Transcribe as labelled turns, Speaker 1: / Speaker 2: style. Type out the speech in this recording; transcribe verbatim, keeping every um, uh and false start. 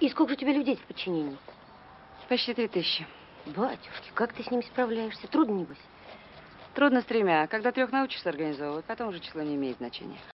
Speaker 1: И сколько же у тебя людей в подчинении?
Speaker 2: Почти три тысячи.
Speaker 1: Батюшки, как ты с ними справляешься? Трудно, небось?
Speaker 2: Трудно с тремя. Когда трех научишься организовывать, потом уже число не имеет значения.